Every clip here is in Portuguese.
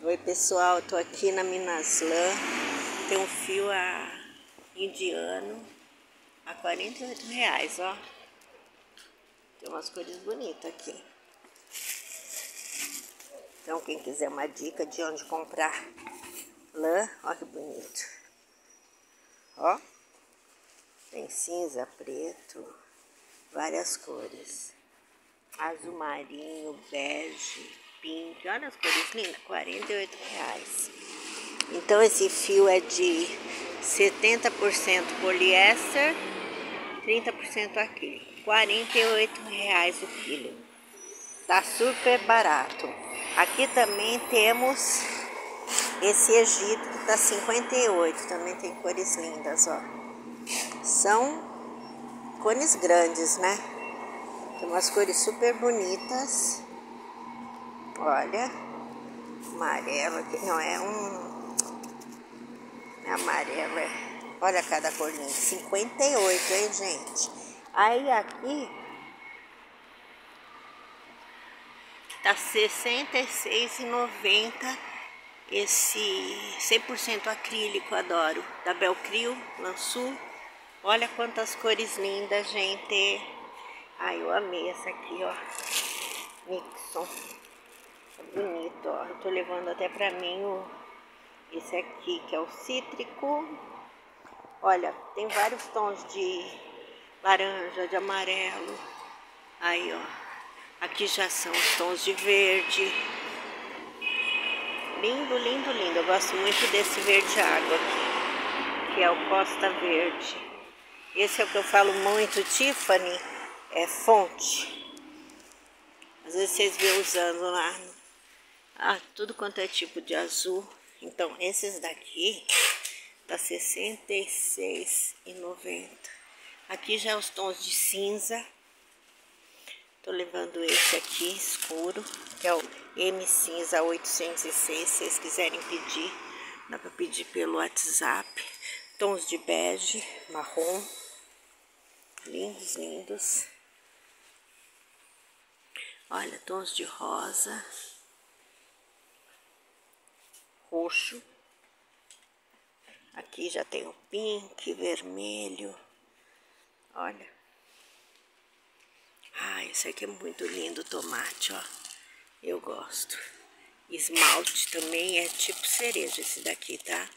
Oi pessoal, tô aqui na Minas Lã. Tem um fio indiano a R$ 48, ó. Tem umas cores bonitas aqui. Então quem quiser uma dica de onde comprar lã, ó que bonito. Ó, tem cinza, preto, várias cores. Azul marinho, bege, pink, olha as cores lindas, R$ 48. Então esse fio é de 70% poliéster, 30% acrílico, R$ 48 o quilo. Tá super barato. Aqui também temos esse Egito que tá 58, também tem cores lindas, ó. São cores grandes, né? Tem umas cores super bonitas. Olha, amarelo aqui, não é é amarelo, é. Olha cada cor linda, 58, hein, gente? Aí aqui tá R$ 66,90 esse 100% acrílico, adoro, da Belcrio, Lançu. Olha quantas cores lindas, gente. Ai, eu amei essa aqui, ó. Nixon. É bonito, ó. Eu tô levando até pra mim esse aqui, que é o cítrico. Olha, tem vários tons de laranja, de amarelo. Aí, ó. Aqui já são os tons de verde. Lindo, lindo, lindo. Eu gosto muito desse verde água aqui, que é o Costa Verde. Esse é o que eu falo muito, Tiffany, é fonte. Às vezes vocês vê usando lá, tudo quanto é tipo de azul. Então, esses daqui tá R$ 66,90. Aqui já os tons de cinza. Tô levando esse aqui escuro, que é o M Cinza 806. Se vocês quiserem pedir, dá pra pedir pelo WhatsApp. Tons de bege, marrom. Lindos, lindos. Olha, tons de rosa, roxo. Aqui já tem o pink, vermelho. Olha. Esse aqui é muito lindo, tomate, ó. Eu gosto. Esmalte também é tipo cereja esse daqui, tá?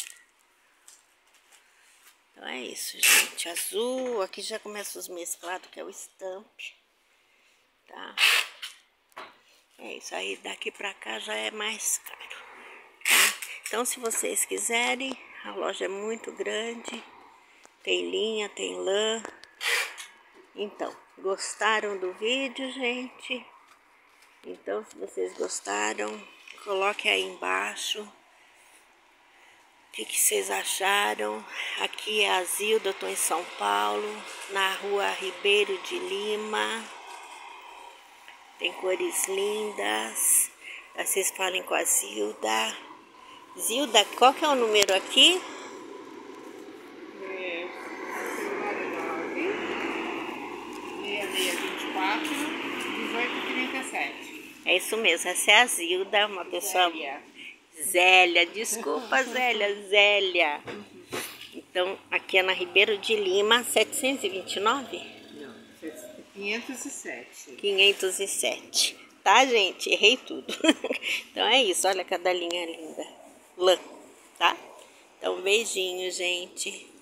Então é isso, gente. Azul, aqui já começa os mesclados, que é o Stamp, tá? É isso aí, daqui pra cá já é mais caro, tá? Então, se vocês quiserem, a loja é muito grande, tem linha, tem lã. Então, gostaram do vídeo, gente? Então, se vocês gostaram, coloque aí embaixo o que vocês acharam. Aqui é a Zilda, eu tô em São Paulo, na rua Ribeiro de Lima. Tem cores lindas. Vocês falem com a Zilda. Zilda, qual que é o número aqui? 6624-1837. É isso mesmo, essa é a Zilda, uma pessoa... Zélia, desculpa Zélia. Então, aqui é na Ribeiro de Lima, 729? Não, 507. 507. Tá, gente? Errei tudo. Então é isso, olha cada linha linda. Lã, tá? Então, beijinho, gente.